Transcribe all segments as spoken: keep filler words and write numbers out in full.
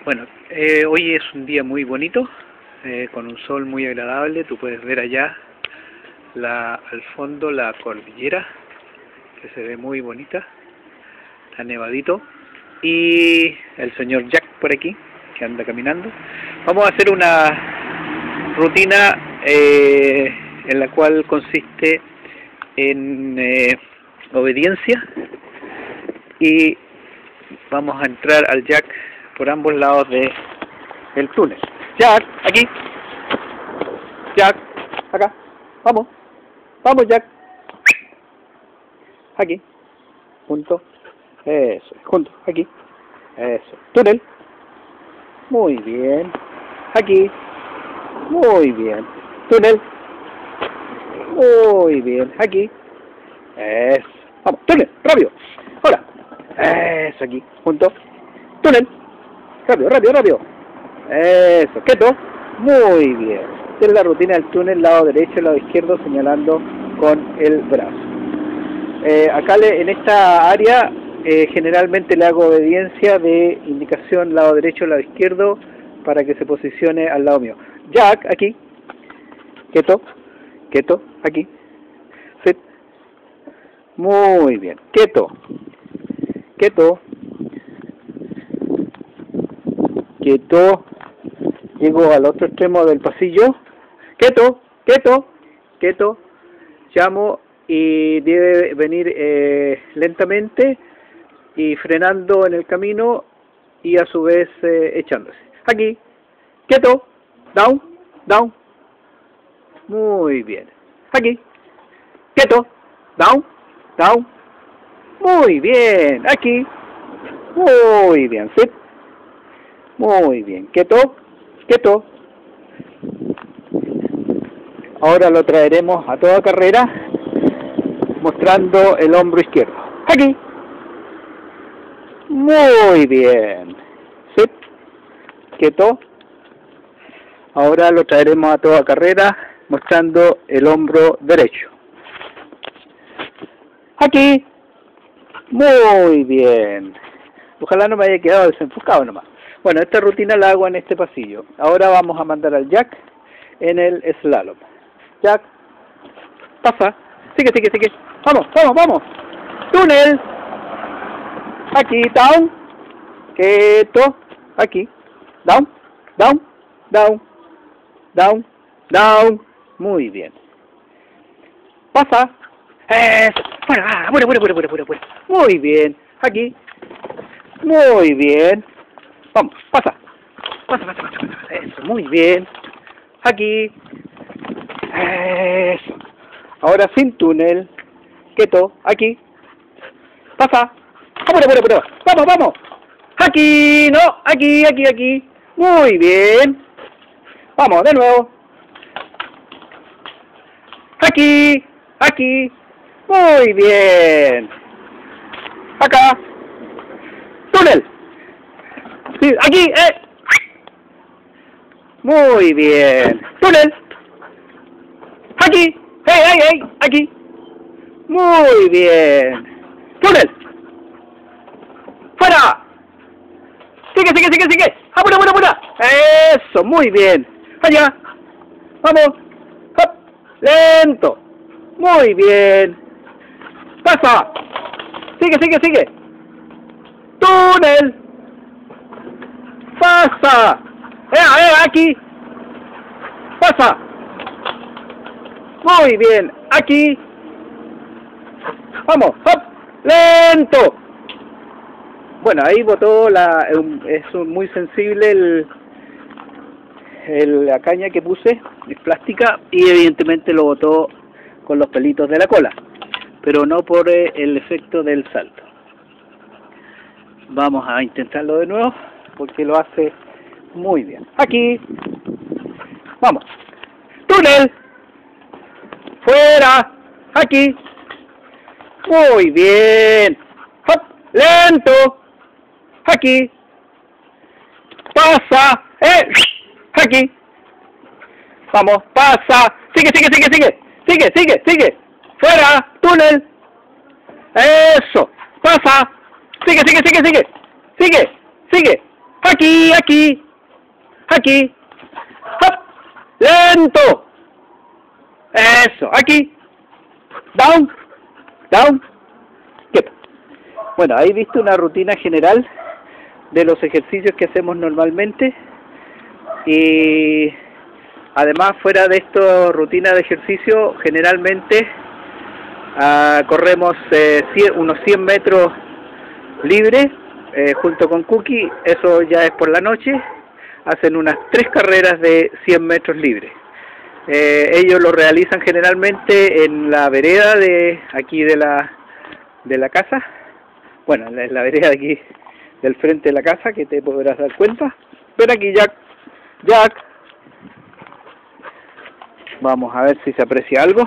Bueno, eh, hoy es un día muy bonito, eh, con un sol muy agradable. Tú puedes ver allá la, al fondo la cordillera, que se ve muy bonita, está nevadito, y el señor Jack por aquí, que anda caminando. Vamos a hacer una rutina eh, en la cual consiste en eh, obediencia, y vamos a entrar al Jack por ambos lados de el túnel. Jack, aquí. Jack, acá. Vamos. Vamos, Jack. Aquí. Junto. Eso. Junto. Aquí. Eso. Túnel. Muy bien. Aquí. Muy bien. Túnel. Muy bien. Aquí. Eso. Vamos. Túnel. Rápido. Hola. Eso. Aquí. Junto. Túnel. Rápido, rápido, rápido. Eso, quieto. Muy bien. Esta es la rutina del túnel, lado derecho, lado izquierdo, señalando con el brazo. Eh, acá le, en esta área eh, generalmente le hago obediencia de indicación lado derecho, lado izquierdo, para que se posicione al lado mío. Jack, aquí. Quieto. Quieto, aquí. Sit. Muy bien. Quieto. Quieto. Quieto. Llego al otro extremo del pasillo. Quieto, quieto, quieto. Llamo y debe venir eh, lentamente y frenando en el camino y a su vez eh, echándose. Aquí. Quieto. Down, down. Muy bien. Aquí. Quieto. Down, down. Muy bien. Aquí. Muy bien. Sit. Muy bien, quieto, quieto. Ahora lo traeremos a toda carrera, mostrando el hombro izquierdo. Aquí. Muy bien. Sit. Quieto. Ahora lo traeremos a toda carrera, mostrando el hombro derecho. Aquí. Muy bien. Ojalá no me haya quedado desenfocado nomás. Bueno, esta rutina la hago en este pasillo. Ahora vamos a mandar al Jack en el slalom. Jack, pasa. Sigue, sigue, sigue. Vamos, vamos, vamos. Túnel. Aquí, down. Quieto. Aquí. Down, down, down, down, down. Muy bien. Pasa. Eso. Fuera, fuera, fuera, fuera, fuera, fuera. Muy bien. Aquí. Muy bien. Vamos, pasa. Pasa, pasa, pasa, pasa. Eso, muy bien. Aquí. Eso. Ahora sin túnel. Quieto. Aquí. Pasa. Apura, apura, apura. Vamos, vamos. Aquí. No. Aquí, aquí, aquí. Muy bien. Vamos, de nuevo. Aquí. Aquí. Muy bien. Acá. Túnel. Sí, aquí, eh. Muy bien. Túnel. Aquí. Hey, hey, hey. Aquí. Muy bien. Túnel. Fuera. Sigue, sigue, sigue, sigue. Apura, apura, apura. Eso, muy bien. Allá. Vamos. Hop. Lento. Muy bien. Pasa. Sigue, sigue, sigue. Túnel. Pasa. Eh, eh, aquí. Pasa. Muy bien. Aquí. Vamos. Hop. Lento. Bueno, ahí botó la... Es muy sensible el, el, la caña que puse. Es plástica y evidentemente lo botó con los pelitos de la cola. Pero no por eh, el efecto del salto. Vamos a intentarlo de nuevo porque lo hace muy bien. Aquí. Vamos. Túnel. Fuera. Aquí. Muy bien. Hop. Lento. Aquí. Pasa. Eh. Aquí. Vamos. Pasa. Sigue, sigue, sigue, sigue. Sigue, sigue, sigue. Fuera. Túnel. Eso. Pasa. Sigue, sigue, sigue, sigue. Sigue, sigue. Aquí, aquí, aquí. ¡Hop! Lento. Eso, aquí. Down, down. Quieto. Bueno, ahí viste una rutina general de los ejercicios que hacemos normalmente. Y además, fuera de esto, rutina de ejercicio, generalmente uh, corremos eh, cien, unos cien metros libres eh, junto con Cookie. Eso ya es por la noche. Hacen unas tres carreras de cien metros libres. Eh, ellos lo realizan generalmente en la vereda de aquí de la de la casa. Bueno, en la, en la vereda de aquí del frente de la casa, que te podrás dar cuenta. Ven aquí, Jack. Jack. Vamos a ver si se aprecia algo.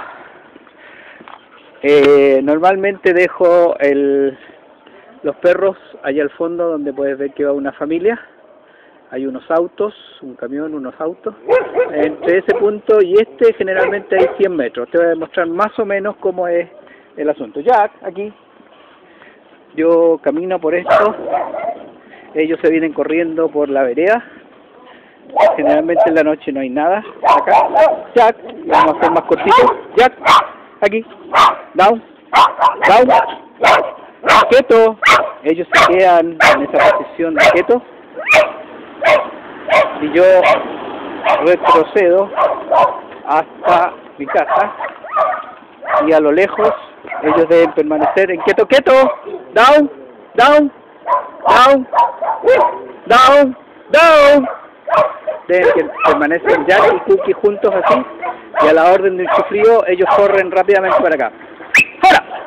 Eh, normalmente dejo el, los perros allá al fondo, donde puedes ver que va una familia. Hay unos autos, un camión, unos autos. Entre ese punto y este generalmente hay cien metros. Te voy a demostrar más o menos cómo es el asunto. Jack, aquí. Yo camino por esto. Ellos se vienen corriendo por la vereda. Generalmente en la noche no hay nada. Acá. Jack, vamos a hacer más cortito. Jack, aquí. Down. Down. Quieto. Ellos se quedan en esa posición de quieto. Y yo retrocedo hasta mi casa, y a lo lejos ellos deben permanecer en quieto, quieto, down, down, down, down, down. Deben permanecer Jack y Cookie juntos así, y a la orden de un chiflido ellos corren rápidamente para acá. ¡Fuera!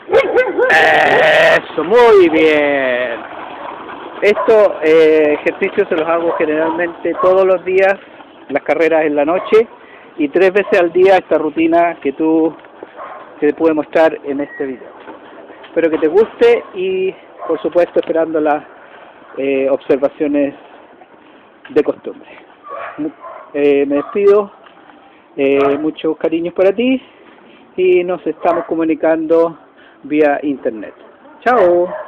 Eso, muy bien. Estos eh, ejercicios se los hago generalmente todos los días, las carreras en la noche, y tres veces al día esta rutina que tú te pude mostrar en este video. Espero que te guste y, por supuesto, esperando las eh, observaciones de costumbre. Eh, me despido, eh, muchos cariños para ti, y nos estamos comunicando vía internet. Chao.